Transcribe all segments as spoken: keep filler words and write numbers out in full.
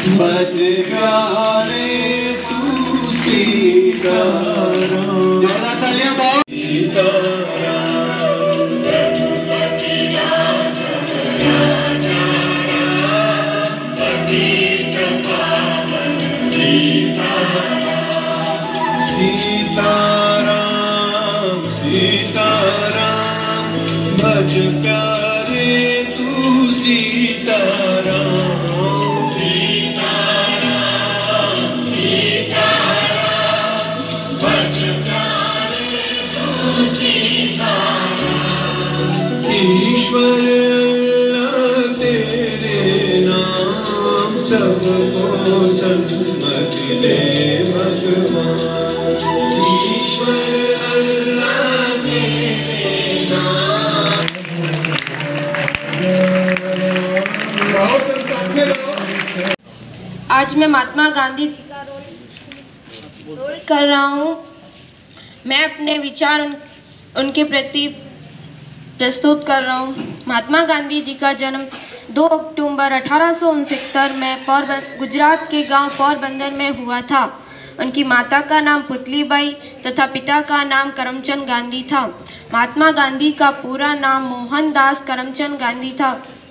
भज प्यारे तू सीताराम। जोरदार तालियां पाओ। सीताराम सीताराम भज प्यारे तू सीताराम। सीताराम सीताराम भज प्यारे तू सीताराम। ईश्वर अल्लाह तेरे नाम सबको सन्मति दे भगवान। ईश्वर अल्लाह तेरे नाम। आज मैं महात्मा गांधी जी का रोल रोल कर रहा हूँ। मैं अपने विचार उन, उनके प्रति प्रस्तुत कर रहा हूँ। महात्मा गांधी जी का जन्म दो अक्टूबर अठारह सौ उनसत्तर में पोरबंदर गुजरात के गांव पोरबंदर में हुआ था। उनकी माता का नाम पुतलीबाई तथा पिता का नाम करमचंद गांधी था। महात्मा गांधी का पूरा नाम मोहनदास करमचंद गांधी था।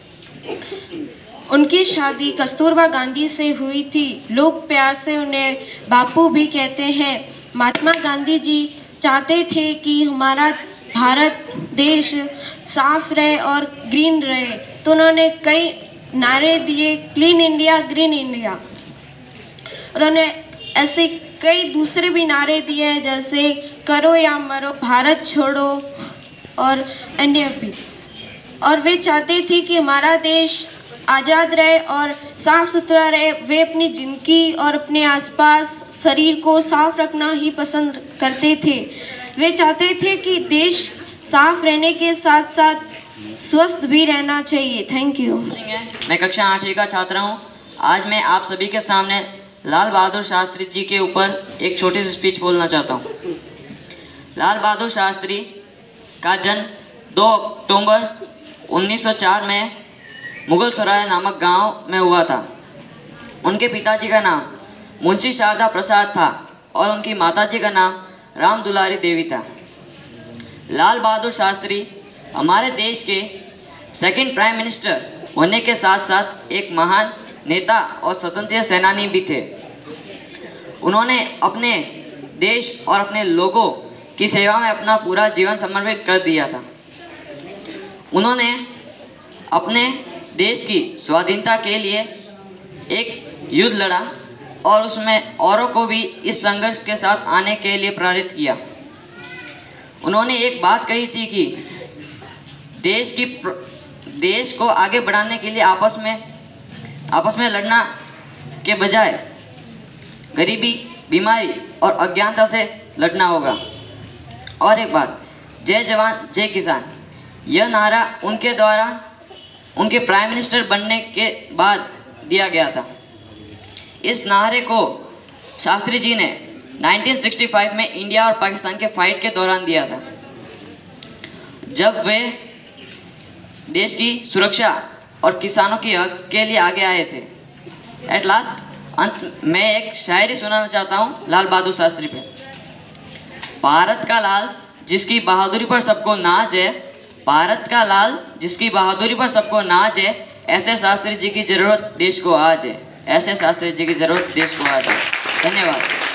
उनकी शादी कस्तूरबा गांधी से हुई थी। लोग प्यार से उन्हें बापू भी कहते हैं। महात्मा गांधी जी चाहते थे कि हमारा भारत देश साफ रहे और ग्रीन रहे, तो उन्होंने कई नारे दिए, क्लीन इंडिया, ग्रीन इंडिया। उन्होंने ऐसे कई दूसरे भी नारे दिए हैं, जैसे करो या मरो, भारत छोड़ो और अन्य भी। और वे चाहते थे कि हमारा देश आज़ाद रहे और साफ सुथरा रहे। वे अपनी जिंदगी और अपने आसपास शरीर को साफ रखना ही पसंद करते थे। वे चाहते थे कि देश साफ रहने के साथ साथ स्वस्थ भी रहना चाहिए। Thank you. मैं कक्षा आठवीं का छात्र हूँ। आज मैं आप सभी के सामने लाल बहादुर शास्त्री जी के ऊपर एक छोटी सी स्पीच बोलना चाहता हूँ। लाल बहादुर शास्त्री का जन्म दो अक्टूबर उन्नीस सौ चार में मुगल सराय नामक गांव में हुआ था। उनके पिताजी का नाम मुंशी शारदा प्रसाद था और उनकी माताजी का नाम राम दुलारी देवी था। लाल बहादुर शास्त्री हमारे देश के सेकंड प्राइम मिनिस्टर होने के साथ साथ एक महान नेता और स्वतंत्रता सेनानी भी थे। उन्होंने अपने देश और अपने लोगों की सेवा में अपना पूरा जीवन समर्पित कर दिया था। उन्होंने अपने देश की स्वाधीनता के लिए एक युद्ध लड़ा और उसमें औरों को भी इस संघर्ष के साथ आने के लिए प्रेरित किया। उन्होंने एक बात कही थी कि देश की देश को आगे बढ़ाने के लिए आपस में आपस में लड़ना के बजाय गरीबी, बीमारी और अज्ञानता से लड़ना होगा। और एक बात, जय जवान जय किसान, यह नारा उनके द्वारा उनके प्राइम मिनिस्टर बनने के बाद दिया गया था। इस नारे को शास्त्री जी ने उन्नीस सौ पैंसठ में इंडिया और पाकिस्तान के फाइट के दौरान दिया था, जब वे देश की सुरक्षा और किसानों के हक के लिए आगे आए थे। एट लास्ट अंत मैं एक शायरी सुनाना चाहता हूँ लाल बहादुर शास्त्री पे। भारत का लाल जिसकी बहादुरी पर सबको नाज है, भारत का लाल जिसकी बहादुरी पर सबको नाज है, ऐसे शास्त्री जी की जरूरत देश को आज है, ऐसे शास्त्री जी की जरूरत देश को आज है। धन्यवाद।